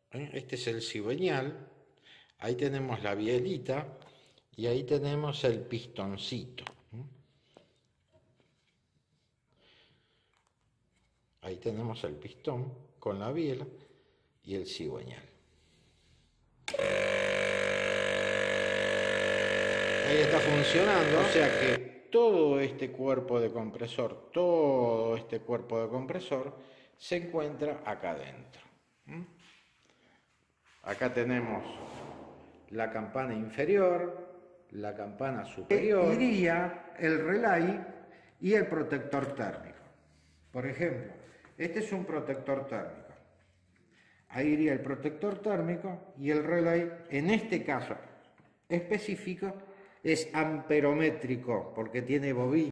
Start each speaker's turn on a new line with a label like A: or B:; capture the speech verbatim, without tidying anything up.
A: ¿eh? Este es el cigüeñal, ahí tenemos la bielita y ahí tenemos el pistoncito. Ahí tenemos el pistón con la biela y el cigüeñal. Ahí está funcionando, o sea que todo este cuerpo de compresor, todo este cuerpo de compresor se encuentra acá adentro. Acá tenemos la campana inferior, la campana superior, iría el relay y el protector térmico. Por ejemplo, este es un protector térmico. Ahí iría el protector térmico y el relay, en este caso específico, es amperométrico porque tiene bobina.